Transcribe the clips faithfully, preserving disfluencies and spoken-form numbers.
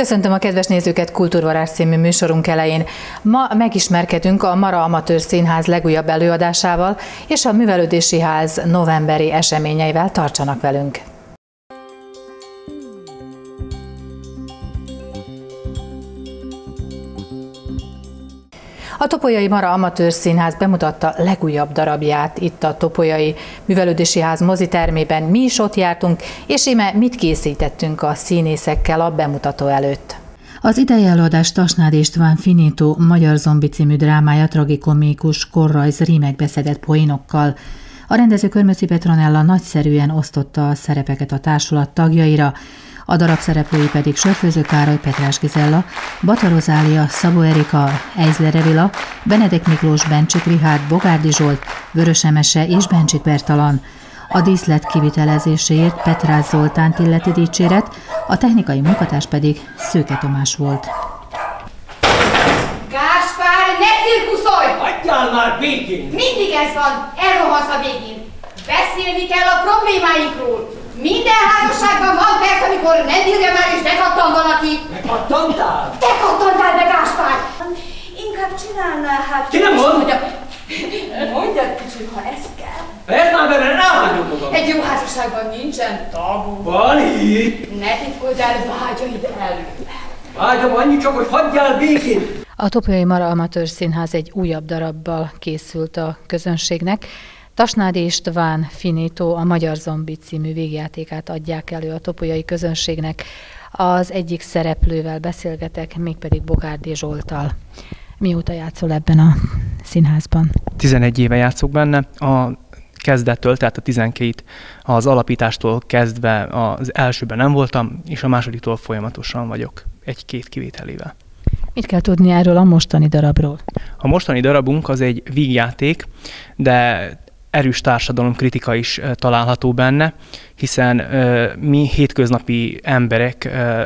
Köszöntöm a kedves nézőket Kultúrvarázs című műsorunk elején. Ma megismerkedünk a Mara Amatőr Színház legújabb előadásával és a Művelődési Ház novemberi eseményeivel. Tartsanak velünk! A Topolyai Mara Amatőr Színház bemutatta legújabb darabját itt a Topolyai Művelődési Ház mozitermében. Mi is ott jártunk, és íme mit készítettünk a színészekkel a bemutató előtt. Az idei előadás Tasnád István Finito Magyar Zombi című drámája tragikomikus korrajz rímekbe szedett poénokkal. A rendező Körmözi Petronella nagyszerűen osztotta a szerepeket a társulat tagjaira, a darab szereplői pedig Sörfőző Károly, Petrás Gizella, Bata Rozália, Szabó Erika, Eizler Evila, Benedek Miklós, Bencsik Richárd, Bogárdi Zsolt, Vörös Emese és Bencsik Bertalan. A díszlet kivitelezéséért Petrás Zoltánt illeti dicséret, a technikai munkatárs pedig Szőke Tomás volt. Gáspár, ne cirkuszolj! Hagyjál már békén! Mindig ez van, elrohasz a végén. Beszélni kell a problémáinkról. Minden házasságban van perc, amikor nem bírja már és bekattan valaki. Megkattantál? Te kattantál be, Gáspár! Inkább csinálnál hát... Ki nem mond? Mondjad kicsit, ha ez kell. Ezt már benne ráhagyom magam. Egy jó házasságban nincsen tabu. Van itt. Ne titkold el vágyaid elől. Vágyam annyi csak, hogy hagyjál békén. A Topolyai Mara Amatőr Színház egy újabb darabbal készült a közönségnek. Tasnád István Finito a Magyar Zombi című végjátékát adják elő a topolyai közönségnek. Az egyik szereplővel beszélgetek, mégpedig Bogárdi Zsolttal. Mióta játszol ebben a színházban? tizenegy éve játszok benne. A kezdettől, tehát a tizenkét az alapítástól kezdve az elsőben nem voltam, és a másodiktól folyamatosan vagyok, egy-két kivételével. Mit kell tudni erről a mostani darabról? A mostani darabunk az egy vígjáték, de erős társadalomkritika is található benne, hiszen uh, mi hétköznapi emberek, uh,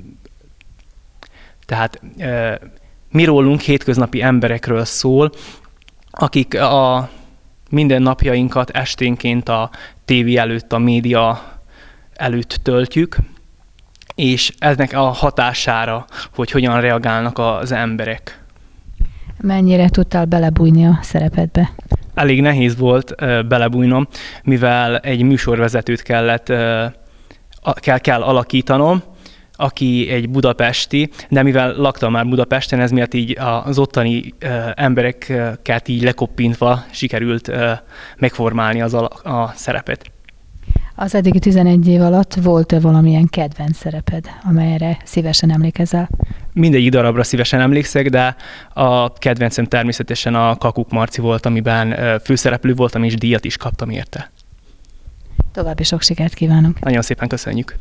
tehát uh, mi rólunk hétköznapi emberekről szól, akik a mindennapjainkat esténként a tévé előtt, a média előtt töltjük, és ennek a hatására, hogy hogyan reagálnak az emberek. Mennyire tudtál belebújni a szerepedbe? Elég nehéz volt uh, belebújnom, mivel egy műsorvezetőt kellett, uh, kell, kell alakítanom, aki egy budapesti, de mivel laktam már Budapesten, ez miatt így az ottani uh, embereket így lekoppintva sikerült uh, megformálni az a, a szerepet. Az eddigi tizenegy év alatt volt-e valamilyen kedvenc szereped, amelyre szívesen emlékezel? Mindegyik darabra szívesen emlékszek, de a kedvencem természetesen a Kakuk Marci volt, amiben főszereplő voltam, és díjat is kaptam érte. További sok sikert kívánunk! Nagyon szépen köszönjük!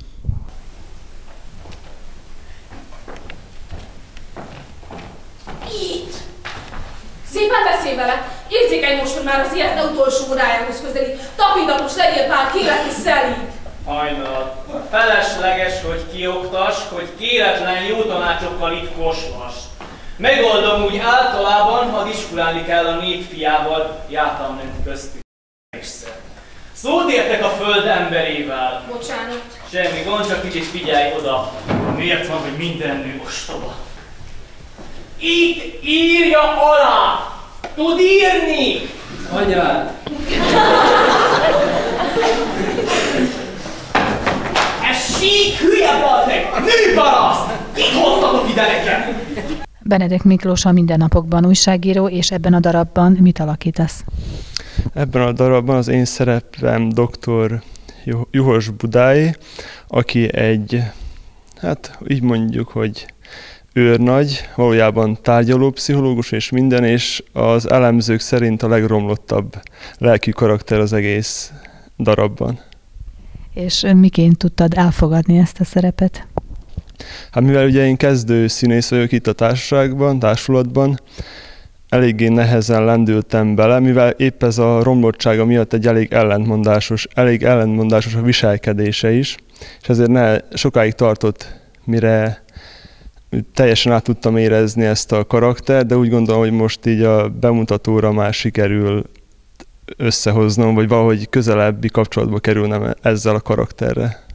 Itt! Szépen beszélj vele! Érzékeny most, hogy már az életne utolsó órájához közelít. Tapintatos legyél pár, kérlek és szelíd! Hajnal, felesleges, hogy kioktas, hogy kéretlen jó tanácsokkal itt koslas. Megoldom úgy általában, ha diskurálni kell a népfiával, jártam nem köztük. Szót értek a föld emberével. Bocsánat. Semmi gond, csak kicsit figyelj oda. Miért van, hogy minden nő ostoba? Itt írja alá! Tud írni! Anyád! Ez sík hülye bazdmeg! Nőparaszt! Kit hoztatok ide nekem? Benedek Miklós a mindennapokban újságíró, és ebben a darabban mit alakítasz? Ebben a darabban az én szerepem doktor Juhos Budái, aki egy, hát így mondjuk, hogy őrnagy, valójában tárgyalópszichológus és minden, és az elemzők szerint a legromlottabb lelkű karakter az egész darabban. És miként tudtad elfogadni ezt a szerepet? Hát mivel ugye én kezdő színész vagyok itt a társaságban, társulatban, eléggé nehezen lendültem bele, mivel épp ez a romlottsága miatt egy elég ellentmondásos, elég ellentmondásos a viselkedése is, és ezért ne, sokáig tartott, mire teljesen át tudtam érezni ezt a karaktert, de úgy gondolom, hogy most így a bemutatóra már sikerül összehoznom, vagy valahogy közelebbi kapcsolatba kerülnem ezzel a karakterre.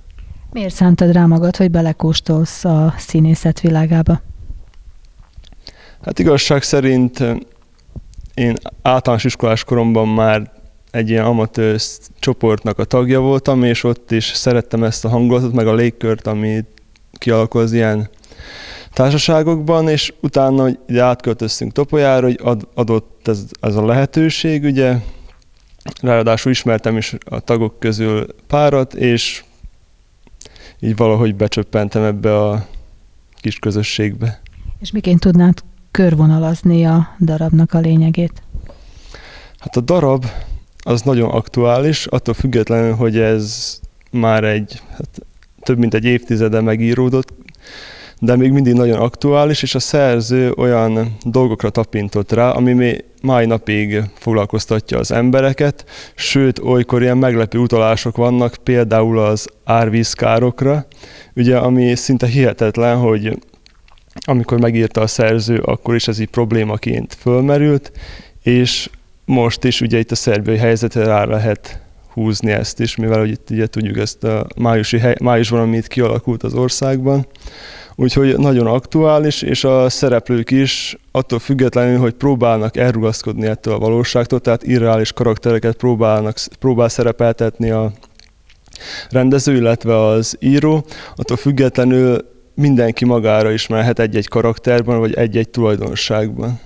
Miért szántad rá magad, hogy belekóstolsz a színészet világába? Hát igazság szerint én általános iskolás koromban már egy ilyen amatőr csoportnak a tagja voltam, és ott is szerettem ezt a hangulatot, meg a légkört, ami kialakul az ilyen társaságokban, és utána ugye átköltöztünk Topolyára, hogy ad, adott ez, ez a lehetőség, ugye, ráadásul ismertem is a tagok közül párat, és így valahogy becsöppentem ebbe a kis közösségbe. És miként tudnád körvonalazni a darabnak a lényegét? Hát a darab az nagyon aktuális, attól függetlenül, hogy ez már egy, hát több mint egy évtizede megíródott, de még mindig nagyon aktuális, és a szerző olyan dolgokra tapintott rá, ami még mai napig foglalkoztatja az embereket, sőt, olykor ilyen meglepő utalások vannak, például az árvízkárokra, ugye, ami szinte hihetetlen, hogy amikor megírta a szerző, akkor is ez így problémaként fölmerült, és most is ugye itt a szerbiai helyzetre rá lehet húzni ezt is, mivel hogy itt ugye tudjuk ezt a májusi hely, májusban, amit kialakult az országban. Úgyhogy nagyon aktuális, és a szereplők is attól függetlenül, hogy próbálnak elrugaszkodni ettől a valóságtól, tehát irreális karaktereket próbálnak, próbál szerepeltetni a rendező, illetve az író, attól függetlenül mindenki magára ismerhet egy-egy karakterben, vagy egy-egy tulajdonságban.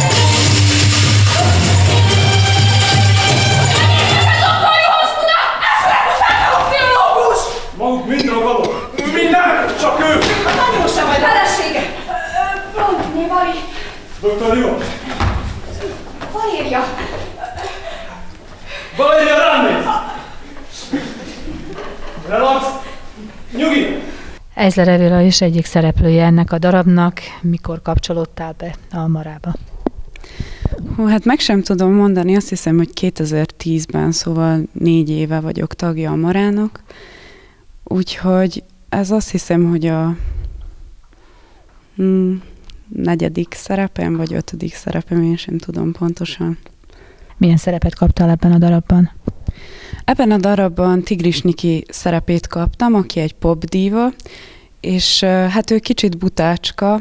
Maguk mind ragadok! Minden! Csak ő! A tanuló sem vagy felesége! Blondné, Vari! doktor Jó! Valéria! Valéria, rám néz! Relax! Nyugi! Eisler Evilla is egyik szereplője ennek a darabnak. Mikor kapcsolódtál be a Marába? Hú, hát meg sem tudom mondani, azt hiszem, hogy kétezer-tízben, szóval négy éve vagyok tagja a Marának. Úgyhogy ez azt hiszem, hogy a mm, negyedik szerepem, vagy ötödik szerepem, én sem tudom pontosan. Milyen szerepet kaptál ebben a darabban? Ebben a darabban Tigris Niki szerepét kaptam, aki egy popdíva, és hát ő kicsit butácska.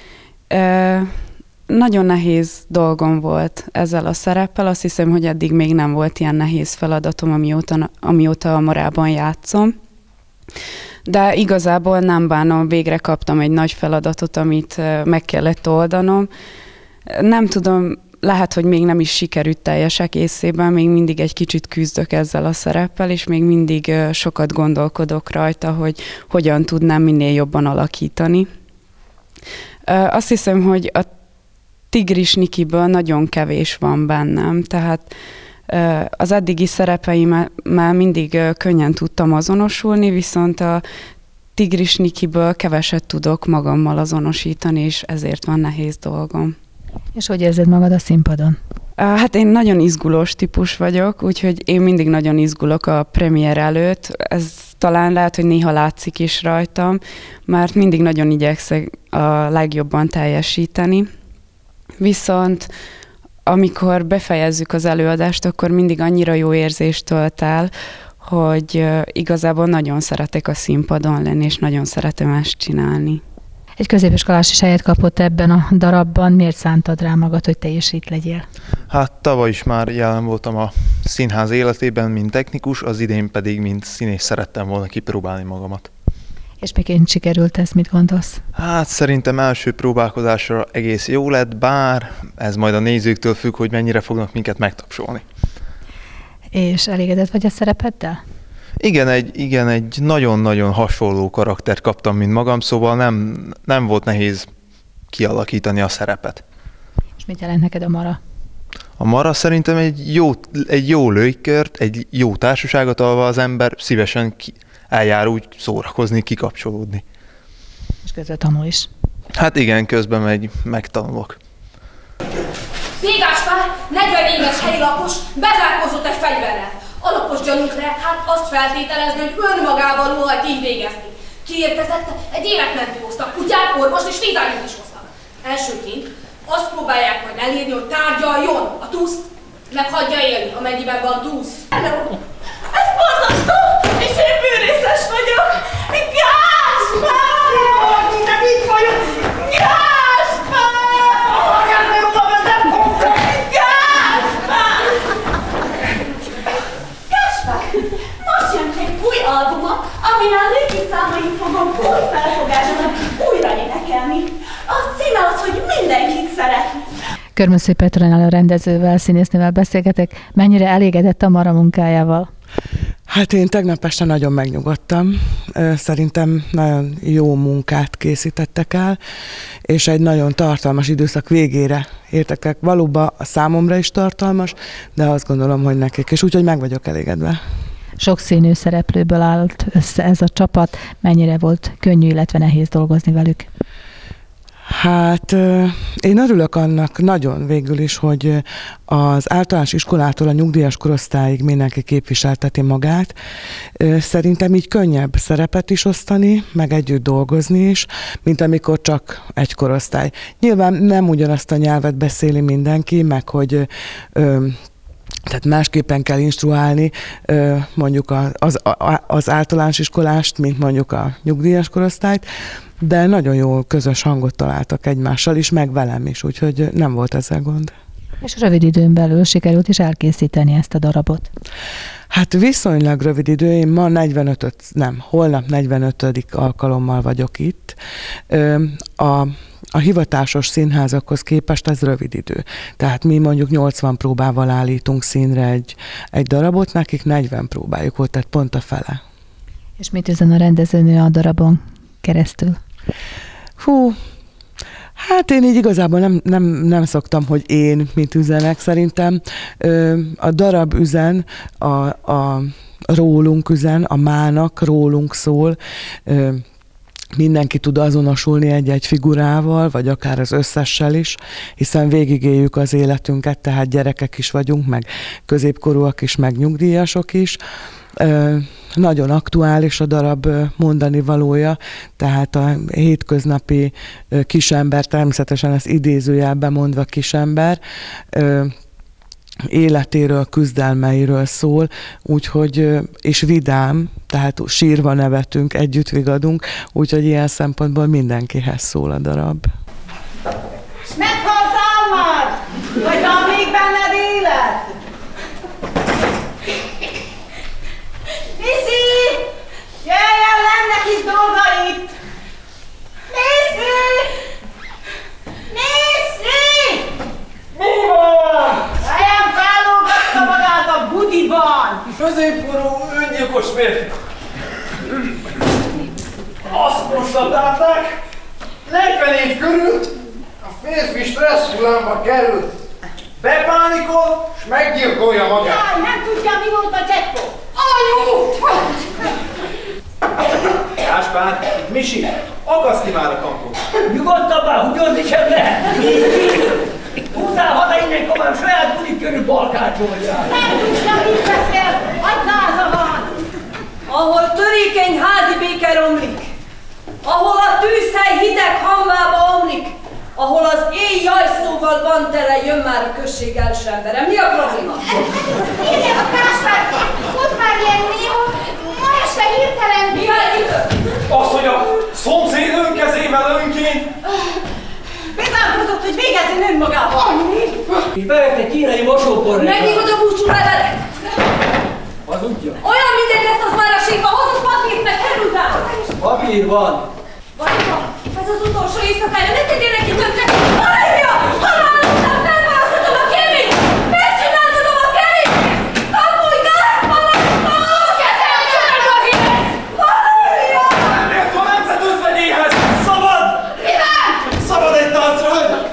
Nagyon nehéz dolgom volt ezzel a szereppel, azt hiszem, hogy eddig még nem volt ilyen nehéz feladatom, amióta, amióta a Marában játszom. De igazából nem bánom, végre kaptam egy nagy feladatot, amit meg kellett oldanom. Nem tudom, lehet, hogy még nem is sikerült teljes egészében, még mindig egy kicsit küzdök ezzel a szereppel, és még mindig sokat gondolkodok rajta, hogy hogyan tudnám minél jobban alakítani. Azt hiszem, hogy a Tigris Nikiből nagyon kevés van bennem, tehát az eddigi szerepeimmel mindig könnyen tudtam azonosulni, viszont a Tigris Nikiből keveset tudok magammal azonosítani, és ezért van nehéz dolgom. És hogy érzed magad a színpadon? Hát én nagyon izgulós típus vagyok, úgyhogy én mindig nagyon izgulok a premier előtt. Ez talán lehet, hogy néha látszik is rajtam, mert mindig nagyon igyekszek a legjobban teljesíteni. Viszont amikor befejezzük az előadást, akkor mindig annyira jó érzést tölt el, hogy igazából nagyon szeretek a színpadon lenni, és nagyon szeretem ezt csinálni. Egy középiskolás is helyet kapott ebben a darabban. Miért szántad rá magad, hogy te is itt legyél? Hát tavaly is már jelen voltam a színház életében, mint technikus, az idén pedig, mint színész szerettem volna kipróbálni magamat. És miként sikerült ez, mit gondolsz? Hát szerintem első próbálkozásra egész jó lett, bár ez majd a nézőktől függ, hogy mennyire fognak minket megtapsolni. És elégedett vagy a szerepeddel? Igen, egy, igen, egy nagyon-nagyon hasonló karaktert kaptam, mint magam, szóval nem, nem volt nehéz kialakítani a szerepet. És mit jelent neked a Mara? A Mara szerintem egy jó, egy jó légkört, egy jó társaságot, ahol az ember szívesen ki, eljár úgy szórakozni, kikapcsolódni. És közben tanul is. Hát igen, közben megy, megtanulok. Végás Pál, negyven éves helyi lakos, bezárkózott egy fegyverrel. Alapos gyanunk lehet, hát azt feltételezni, hogy önmagával óhajt így végezni. Kiérkezett, egy életmentő hoztak, kutyát, orvost és vízágyút is hoztak. Elsőként azt próbálják majd elérni, hogy tárgyaljon a túszt, meg hagyja élni, amennyiben van túsz. Hello! Ez borzasztó! És én bűrészes vagyok! nők számait fogom új felfogásban újra énekelni. A címe az, hogy mindenkit szeretni. Körmösző Petronella rendezővel, színésznővel beszélgetek. Mennyire elégedett a Mara munkájával? Hát én tegnap este nagyon megnyugodtam. Szerintem nagyon jó munkát készítettek el, és egy nagyon tartalmas időszak végére értek el. Valóban a számomra is tartalmas, de azt gondolom, hogy nekik is, úgyhogy meg vagyok elégedve. Sok színű szereplőből állt össze ez a csapat. Mennyire volt könnyű, illetve nehéz dolgozni velük? Hát én örülök annak nagyon végül is, hogy az általános iskolától a nyugdíjas korosztályig mindenki képviselteti magát. Szerintem így könnyebb szerepet is osztani, meg együtt dolgozni is, mint amikor csak egy korosztály. Nyilván nem ugyanazt a nyelvet beszéli mindenki, meg hogy tehát másképpen kell instruálni mondjuk az, az általános iskolást, mint mondjuk a nyugdíjas korosztályt, de nagyon jó közös hangot találtak egymással is, meg velem is, úgyhogy nem volt ezzel gond. És rövid időn belül sikerült is elkészíteni ezt a darabot? Hát viszonylag rövid idő, én ma negyvenöt, nem, holnap negyvenötödik alkalommal vagyok itt. A A hivatásos színházakhoz képest ez rövid idő. Tehát mi mondjuk nyolcvan próbával állítunk színre egy, egy darabot, nekik negyven próbájuk volt, tehát pont a fele. És mit üzen a rendezőnő a darabon keresztül? Hú, hát én így igazából nem, nem, nem szoktam, hogy én mit üzenek. Szerintem a darab üzen, a, a rólunk üzen, a mának rólunk szól, mindenki tud azonosulni egy-egy figurával, vagy akár az összessel is, hiszen végigéljük az életünket, tehát gyerekek is vagyunk, meg középkorúak is, meg nyugdíjasok is. Nagyon aktuális a darab mondani valója, tehát a hétköznapi kisember, természetesen ezt idézőjelben mondva kisember, életéről, küzdelmeiről szól, úgyhogy, és vidám, tehát sírva nevetünk, együtt vigadunk, úgyhogy ilyen szempontból mindenkihez szól a darab. Meghaltál már? Vagy van még benned élet? Missy! Jöjj el, lennek is dolga itt! Missy! Missy! Mi van? Helyen fellógatta magát a budiban! Középkorú öngyilkos férfi. Azt konstatálták, negyven év körül a férfi stressz hullámba került. Bepánikol, és meggyilkolja magát. Jaj, nem tudja, mi volt a jackpot. Anyu! Gáspár, itt Misi, akaszt ki már a kampót. Nyugodtabbá, húgyozni sem lehet. Húzzál haza innen, komám, saját budik körül balkácsoljál. Nem tudja, mit beszél, hagyd náza van. Ahol törékeny házi béke romlik, ahol a tűzhely hideg hamvába omlik, ahol az éj jajszóval van tele, jön már a község első embere. Mi a probléma? Írja a Gáspár, ott már ilyen néha, ma este hirtelen... Mi a időt? Az, hogy a szomszéd önkezével önként... Bizonyított, hogy végezzön önmagával. És bevett egy kínai mosóporrét. Megírod a búcsú levelet? Az útja. Olyan mindegy lesz az már a sírba, hozott papírt meg kerültál. Papír van. Vajka, ez az utolsó éjszakája, ne tegyél neki tönkre! Valéria! Haláloztam, felválaszthatom a kéményt! Megcsináltatom a kerékét! Kapulj, Gáspár! Kezel csörög a híz! Valéria! Miért van nemzet özvegyéhez? Szabad! Mivel? Szabad egy tánc, hölgy!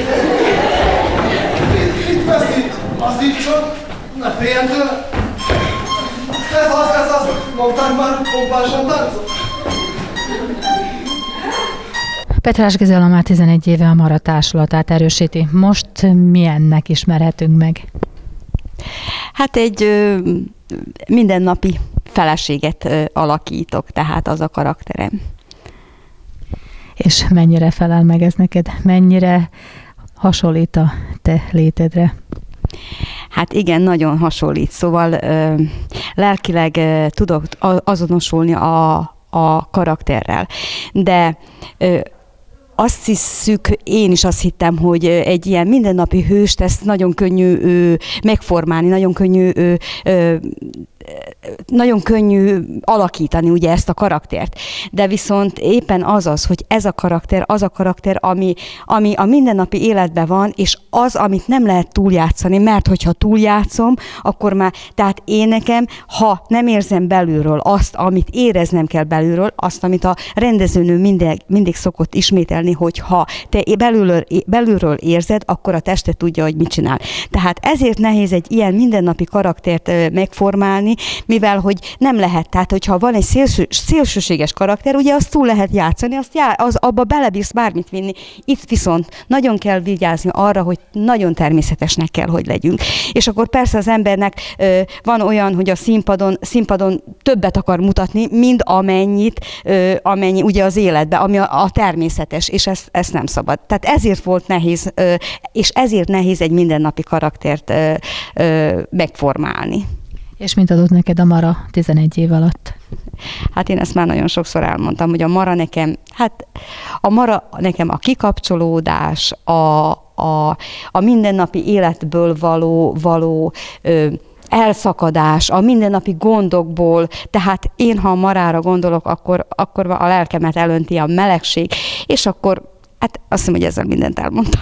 Itt veszít, az itt csak, ne féljen tőle! Ez az, ez az, mondták már pompásan táncot? Petrás Gizella már tizenegy éve a Mara társulatát erősíti. Most milyennek ismerhetünk meg? Hát egy ö, mindennapi feleséget ö, alakítok, tehát az a karakterem. És mennyire felel meg ez neked? Mennyire hasonlít a te létedre? Hát igen, nagyon hasonlít. Szóval ö, lelkileg ö, tudok azonosulni a, a karakterrel. De ö, azt hiszük, én is azt hittem, hogy egy ilyen mindennapi hőst, ezt nagyon könnyű ö, megformálni, nagyon könnyű ö, ö, nagyon könnyű alakítani ugye ezt a karaktert. De viszont éppen az az, hogy ez a karakter, az a karakter, ami, ami a mindennapi életben van, és az, amit nem lehet túljátszani, mert hogyha túljátszom, akkor már, tehát én nekem, ha nem érzem belülről azt, amit éreznem kell belülről, azt, amit a rendezőnő mindig, mindig szokott ismételni, hogy ha te belülről, belülről érzed, akkor a tested tudja, hogy mit csinál. Tehát ezért nehéz egy ilyen mindennapi karaktert megformálni, mivel hogy nem lehet, tehát hogyha van egy szélső, szélsőséges karakter, ugye azt túl lehet játszani, azt já, az, abba belebírsz bármit vinni. Itt viszont nagyon kell vigyázni arra, hogy nagyon természetesnek kell, hogy legyünk. És akkor persze az embernek ö, van olyan, hogy a színpadon, színpadon többet akar mutatni, mind amennyit, ö, amennyi ugye az életben, ami a, a természetes, és ezt, ezt nem szabad. Tehát ezért volt nehéz, ö, és ezért nehéz egy mindennapi karaktert ö, ö, megformálni. És mint adott neked a Mara tizenegy év alatt? Hát én ezt már nagyon sokszor elmondtam, hogy a Mara nekem, hát a Mara nekem a kikapcsolódás, a, a, a mindennapi életből való, való ö, elszakadás, a mindennapi gondokból, tehát én, ha a Marára gondolok, akkor, akkor a lelkemet elönti a melegség, és akkor, hát azt hiszem, hogy ezzel mindent elmondtam.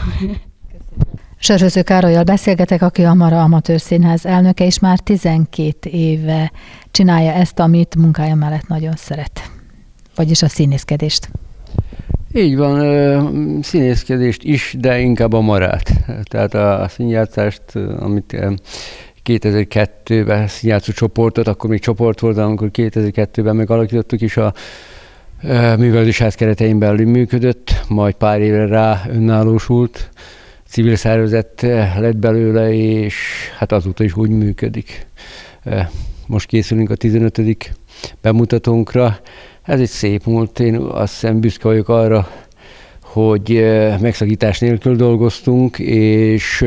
Sörhöző Károllyal beszélgetek, aki a Mara Amatőr Színház elnöke, és már tizenkét éve csinálja ezt, amit munkája mellett nagyon szeret, vagyis a színészkedést. Így van, színészkedést is, de inkább a Marát. Tehát a színjátszást, amit kétezer-kettőben színjátszó csoportot, akkor még csoport volt, amikor kétezer-kettőben megalakítottuk is, a művelődési ház keretein belül működött, majd pár évre rá önállósult, civil szervezet lett belőle, és hát azóta is úgy működik. Most készülünk a tizenötödik bemutatónkra. Ez egy szép múlt. Én azt hiszem büszke vagyok arra, hogy megszakítás nélkül dolgoztunk, és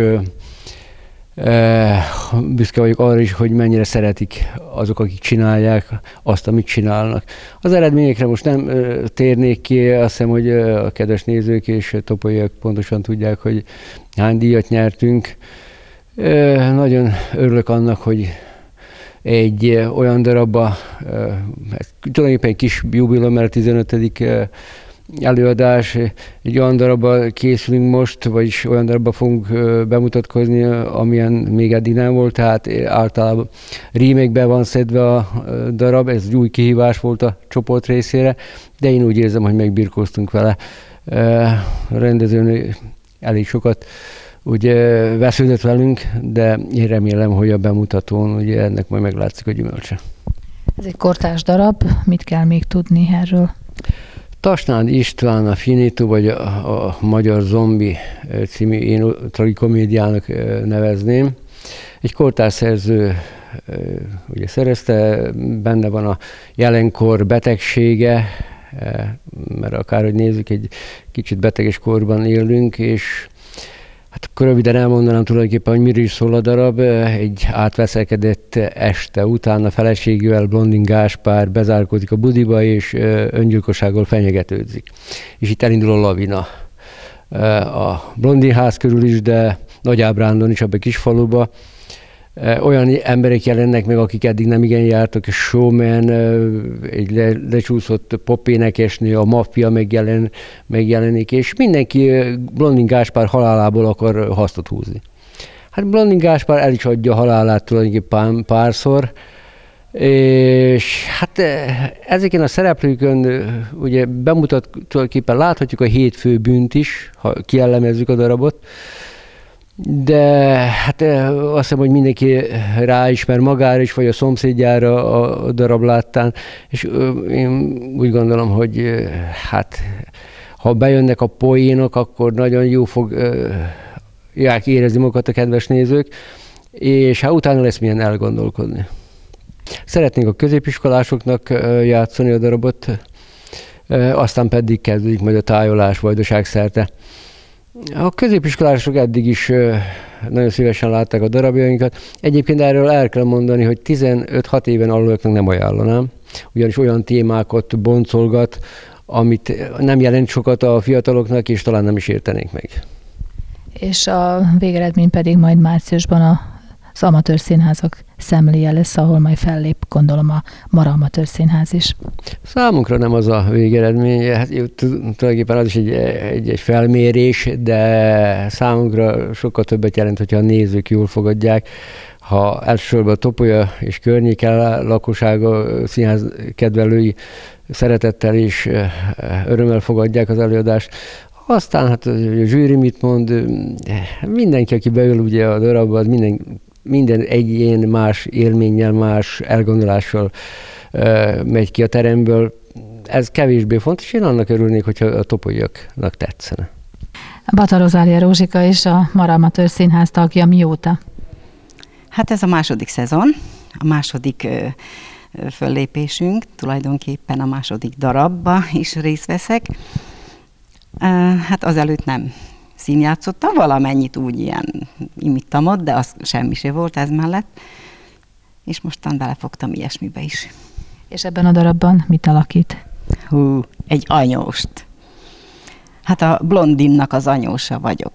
büszke vagyok arra is, hogy mennyire szeretik azok, akik csinálják azt, amit csinálnak. Az eredményekre most nem térnék ki, azt hiszem, hogy a kedves nézők és topolyaiak pontosan tudják, hogy hány díjat nyertünk. Nagyon örülök annak, hogy egy olyan darabba, ez tulajdonképpen egy kis jubileum, mert a tizenötödik előadás, egy olyan darabba készülünk most, vagyis olyan darabba fogunk bemutatkozni, amilyen még eddig nem volt, tehát általában remake-be van szedve a darab, ez egy új kihívás volt a csoport részére, de én úgy érzem, hogy megbirkóztunk vele. A rendezőnő elég sokat ugye vesződött velünk, de én remélem, hogy a bemutatón ugye ennek majd meglátszik a gyümölcse. Ez egy kortárs darab, mit kell még tudni erről? Tasnád István, a Finito, vagy a, a Magyar Zombi című én tragikomédiának nevezném. Egy kortárs szerző ugye szerezte, benne van a jelenkor betegsége, mert akárhogy nézzük, egy kicsit beteges korban élünk, és hát akkor röviden elmondanám tulajdonképpen, hogy miről is szól a darab. Egy átveszelkedett este után a feleségével, Blondin Gáspár bezárkózik a budiba, és öngyilkossággal fenyegetőzik. És itt elindul a lavina. A Blondin ház körül is, de Nagy Ábrándon is, abban a kis faluba. Olyan emberek jelennek meg, akik eddig nem igen jártak, és showman, egy le, lecsúszott popénekesnő, a maffia megjelen, megjelenik, és mindenki Blondin Gáspár halálából akar hasztot húzni. Hát Blondin Gáspár el is adja a halálát tulajdonképpen párszor, és hát ezeken a szereplőkön ugye bemutat, tulajdonképpen láthatjuk a hét fő bűnt is, ha kiellemezzük a darabot, de hát azt hiszem, hogy mindenki ráismer magára is, vagy a szomszédjára a darab láttán, és én úgy gondolom, hogy hát ha bejönnek a poénok, akkor nagyon jó fogják érezni magukat a kedves nézők, és hát utána lesz milyen elgondolkodni. Szeretnénk a középiskolásoknak játszani a darabot, aztán pedig kezdődik majd a tájolás Vajdaság szerte. A középiskolások eddig is nagyon szívesen látták a darabjainkat. Egyébként erről el kell mondani, hogy tizenöt-hat éven aluljaknak nem ajánlanám, ugyanis olyan témákat boncolgat, amit nem jelent sokat a fiataloknak, és talán nem is értenénk meg. És a végeredmény pedig majd márciusban a az amatőr színházak szemléje lesz, ahol majd fellép, gondolom, a Mara Amatőr Színház is. Számunkra nem az a végeredmény, hát tulajdonképpen az is egy, egy, egy felmérés, de számunkra sokkal többet jelent, hogyha a nézők jól fogadják. Ha elsősorban a Topolya és környéken lakossága, színház kedvelői szeretettel és örömmel fogadják az előadást, aztán hát a zsűri mit mond, mindenki, aki beül ugye a darabba, az minden, minden egyén más élménnyel, más elgondolással megy ki a teremből. Ez kevésbé fontos, én annak örülnék, hogyha a topolyiaknak tetszene. Bata Rozália Rózsika is a Mara Amatőr Színház tagja. Mióta? Hát ez a második szezon, a második föllépésünk, tulajdonképpen a második darabba is részt veszek. Hát azelőtt nem színjátszottam, valamennyit úgy ilyen imittam ott, de az semmi se volt ez mellett, és mostan belefogtam ilyesmibe is. És ebben a darabban mit alakít? Hú, egy anyóst. Hát a Blondinnak az anyósa vagyok.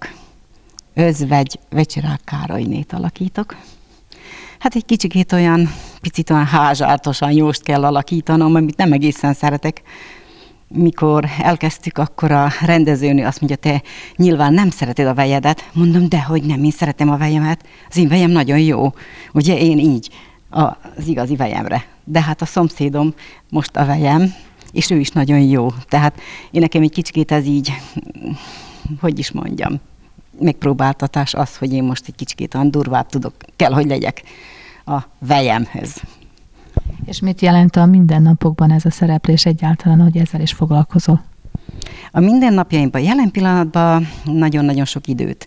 Özvegy Vecsirák Károlynét alakítok. Hát egy kicsikét olyan, picit olyan házsártos anyóst kell alakítanom, amit nem egészen szeretek. Mikor elkezdtük, akkor a rendezőnő azt mondja, te nyilván nem szereted a vejedet. Mondom, dehogy nem, én szeretem a vejemet. Az én vejem nagyon jó. Ugye én így az igazi vejemre. De hát a szomszédom most a vejem, és ő is nagyon jó. Tehát én nekem egy kicsikét ez így, hogy is mondjam, megpróbáltatás az, hogy én most egy kicsikét olyan durvább tudok, kell, hogy legyek a vejemhez. És mit jelent a mindennapokban ez a szereplés egyáltalán, hogy ezzel is foglalkozol? A mindennapjaimban jelen pillanatban nagyon-nagyon sok időt,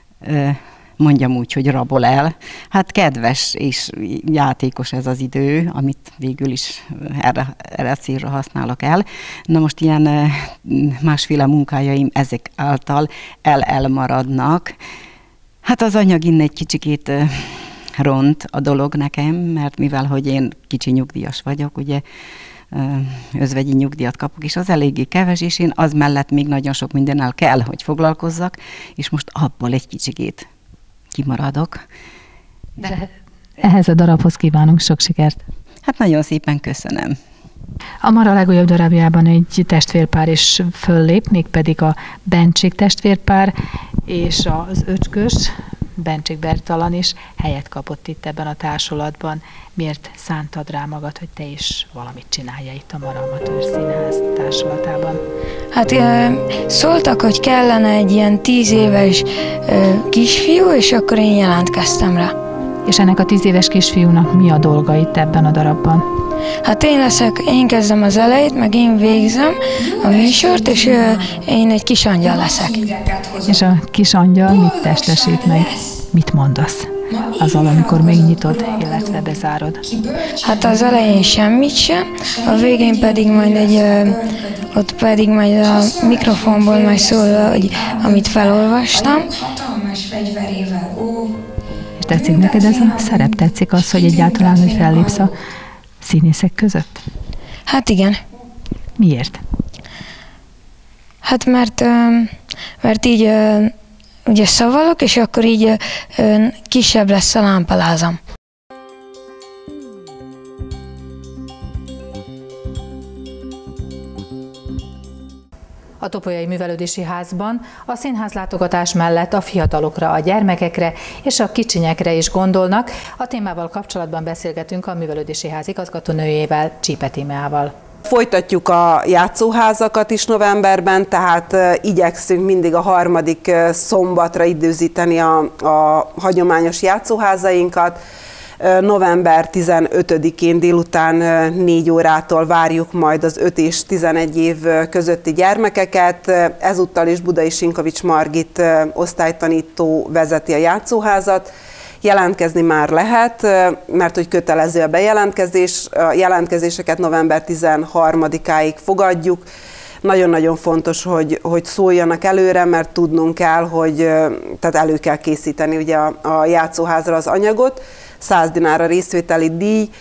mondjam úgy, hogy rabol el. Hát kedves és játékos ez az idő, amit végül is erre, erre a célra használok el. Na most ilyen másféle munkájaim ezek által el-elmaradnak. Hát az anyag innen egy kicsikét ront a dolog nekem, mert mivel, hogy én kicsi nyugdíjas vagyok, ugye özvegyi nyugdíjat kapok, és az eléggé keves, és én az mellett még nagyon sok mindennel kell, hogy foglalkozzak, és most abból egy kicsikét kimaradok. De ehhez a darabhoz kívánunk sok sikert. Hát nagyon szépen köszönöm. A Mara legújabb darabjában egy testvérpár is föllép, mégpedig a Bencsik testvérpár, és az öcskös, Bencsik Bertalan is helyet kapott itt ebben a társulatban. Miért szántad rá magad, hogy te is valamit csinálja itt a Mara Amatőr Színház társulatában? Hát szóltak, hogy kellene egy ilyen tíz éves kisfiú, és akkor én jelentkeztem rá. És ennek a tíz éves kisfiúnak mi a dolga itt ebben a darabban? Hát én leszek, én kezdem az elejét, meg én végzem a műsort, és én egy kis angyal leszek. És a kis angyal mit testesít meg? Mit mondasz azzal, amikor megnyitod, illetve bezárod? Hát az elején semmit sem, a végén pedig majd egy, ott pedig majd a mikrofonból majd szól, hogy amit felolvastam. És tetszik neked ez a szerep? Tetszik az, hogy egyáltalán, hogy fellépsz a színészek között? Hát igen. Miért? Hát mert, mert így ugye szavalok, és akkor így kisebb lesz a lámpalázam. A Topolyai Művelődési Házban a színház látogatás mellett a fiatalokra, a gyermekekre és a kicsinyekre is gondolnak. A témával kapcsolatban beszélgetünk a Művelődési Ház igazgatónőjével, Csípe Tímeával. Folytatjuk a játszóházakat is novemberben, tehát igyekszünk mindig a harmadik szombatra időzíteni a, a hagyományos játszóházainkat. november tizenötödikén délután négy órától várjuk majd az öt és tizenegy év közötti gyermekeket. Ezúttal is Budai Sinkovics Margit osztálytanító vezeti a játszóházat. Jelentkezni már lehet, mert hogy kötelező a bejelentkezés. A jelentkezéseket november tizenharmadikáig fogadjuk. Nagyon-nagyon fontos, hogy, hogy szóljanak előre, mert tudnunk kell, hogy tehát elő kell készíteni ugye a, a játszóházra az anyagot. száz dinár a részvételi díj,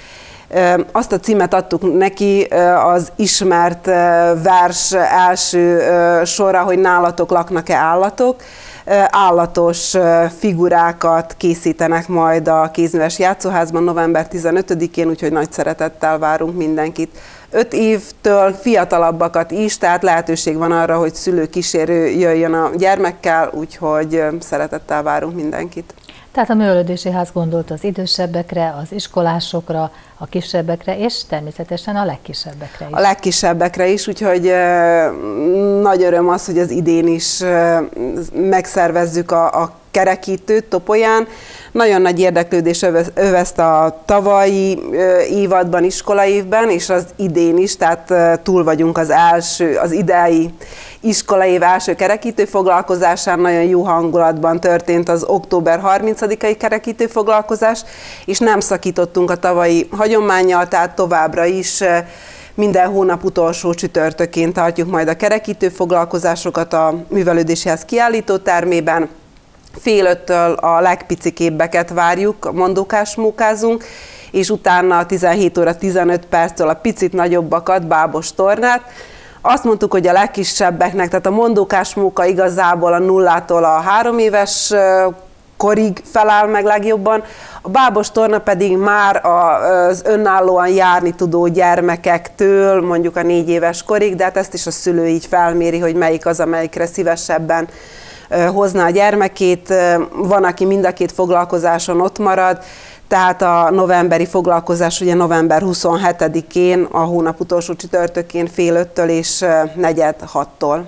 Azt a címet adtuk neki, az ismert vers első sorra, hogy nálatok laknak-e állatok. Állatos figurákat készítenek majd a Kézműves Játszóházban november tizenötödikén, úgyhogy nagy szeretettel várunk mindenkit. Öt évtől fiatalabbakat is, tehát lehetőség van arra, hogy szülő-kísérő jöjjön a gyermekkel, úgyhogy szeretettel várunk mindenkit. Tehát a művelődési ház gondolt az idősebbekre, az iskolásokra, a kisebbekre, és természetesen a legkisebbekre is. A legkisebbekre is, úgyhogy nagy öröm az, hogy az idén is megszervezzük a, a kerekítőt Topolyán. Nagyon nagy érdeklődés övezte a tavalyi évadban, iskolaévben, és az idén is, tehát túl vagyunk az első, az idei iskolaév első kerekítő foglalkozásán. Nagyon jó hangulatban történt az október harmincadikai kerekítő foglalkozás, és nem szakítottunk a tavalyi hagyománnyal, tehát továbbra is minden hónap utolsó csütörtökén tartjuk majd a kerekítő foglalkozásokat a Művelődési Ház kiállítótermében. Fél öttől a legpicikébbeket várjuk, mondókás mókázunk, és utána tizenhét óra tizenöt perctől a picit nagyobbakat, bábos tornát. Azt mondtuk, hogy a legkisebbeknek, tehát a mondókás móka igazából a nullától a három éves korig feláll meg legjobban, a bábos torna pedig már az önállóan járni tudó gyermekektől, mondjuk a négy éves korig, de hát ezt is a szülő így felméri, hogy melyik az, amelyikre szívesebben hozná a gyermekét. Van, aki mind a két foglalkozáson ott marad, tehát a novemberi foglalkozás ugye november huszonhetedikén, a hónap utolsó csütörtökén fél öttől és negyed hattól.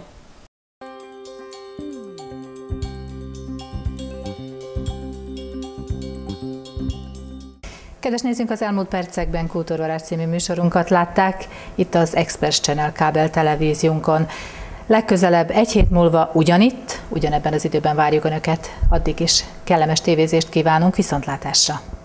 Kedves nézőink, az elmúlt percekben Kultúrvarázs című műsorunkat látták itt az Express Channel kábel televíziónkon. Legközelebb egy hét múlva ugyanitt, ugyanebben az időben várjuk Önöket. Addig is kellemes tévézést kívánunk, viszontlátásra!